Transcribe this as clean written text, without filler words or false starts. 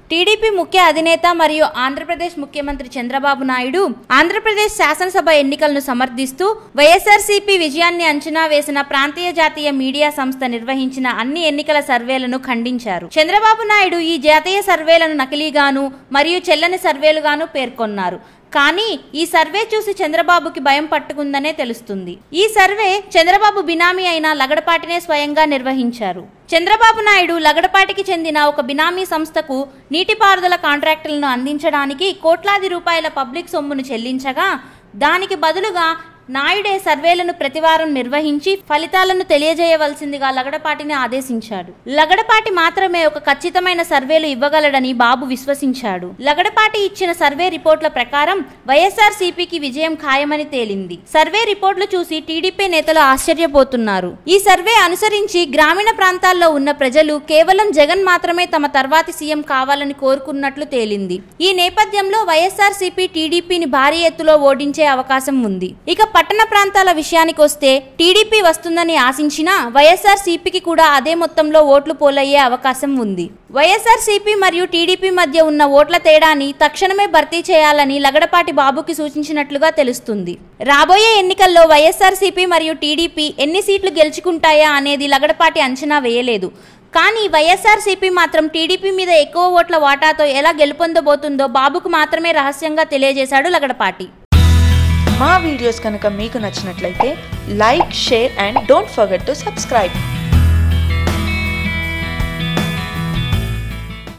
TDP ముఖ్య అధినేత మరియు ఆంధ్రప్రదేశ్ ముఖ్యమంత్రి చంద్రబాబు నాయుడు ఆంధ్రప్రదేశ్ శాసనసభ ఎన్నికలను సమర్థిస్తూ వైఎస్ఆర్సీపీ విజయాన్ని అంచనా వేసిన ప్రాంతీయ జాతీయ మీడియా సంస్థ నిర్వహించిన అన్ని ఎన్నికల సర్వేలను ఖండించారు. చంద్రబాబు నాయుడు ఈ జాతీయ సర్వేలను నకిలీగాను మరియు చెల్లని సర్వేలుగాను పేర్కొన్నారు. కానీ ఈ సర్వే చూసి చంద్రబాబుకి భయం పట్టుకుందనే తెలుస్తుంది. ఈ సర్వే చంద్రబాబు బినామీ అయిన లగడపాటినే స్వయంగా నిర్వహించారు. చంద్రబాబు నాయుడు లగడపాటికి చెందిన ఒక బినామీ సంస్థకు నీటిపారుదల కాంట్రాక్టులను అందించడానికి కోట్లాది రూపాయల పబ్లిక్ సొమ్మును చెల్లించగా దానికి బదులుగా నాయుడే సర్వేలను ప్రతివారం నిర్వహించి ఫలితాలను తెలియజేయవలసిందిగా లగడపాటిని ఆదేశించాడు. లగడపాటి మాత్రమే ఒక ఖచ్చితమైన సర్వేలు ఇవ్వగలడని బాబు విశ్వసించాడు. లగడపాటి ఇచ్చిన సర్వే రిపోర్ట్ల ప్రకారం వైఎస్ఆర్సీపీకి విజయం ఖాయమని తేలింది. సర్వే రిపోర్టులు చూసి టీడీపీ నేతలు ఆశ్చర్యపోతున్నారు. ఈ సర్వే అనుసరించి గ్రామీణ ప్రాంతాల్లో ఉన్న ప్రజలు కేవలం జగన్ మాత్రమే తమ తర్వాతి సీఎం కావాలని కోరుకున్నట్లు తేలింది. ఈ నేపథ్యంలో వైఎస్ఆర్సీపీ టీడీపీని భారీ ఎత్తులో ఓడించే అవకాశం ఉంది. ఇక పట్టణ ప్రాంతాల విషయానికి వస్తే టీడీపీ వస్తుందని ఆశించినా వైఎస్ఆర్సీపీకి కూడా అదే మొత్తంలో ఓట్లు పోలయ్యే అవకాశం ఉంది. వైఎస్ఆర్సీపీ మరియు టీడీపీ మధ్య ఉన్న ఓట్ల తేడాని తక్షణమే భర్తీ చేయాలని లగడపాటి బాబుకి సూచించినట్లుగా తెలుస్తుంది. రాబోయే ఎన్నికల్లో వైఎస్ఆర్సీపీ మరియు టీడీపీ ఎన్ని సీట్లు గెలుచుకుంటాయా అనేది లగడపాటి అంచనా వేయలేదు. కానీ వైఎస్ఆర్సీపీ మాత్రం టీడీపీ మీద ఎక్కువ ఓట్ల వాటాతో ఎలా గెలుపొందబోతుందో బాబుకు మాత్రమే రహస్యంగా తెలియజేశాడు లగడపాటి. మా వీడియోస్ కనుక మీకు నచ్చినట్లయితే like, share and don't forget to subscribe.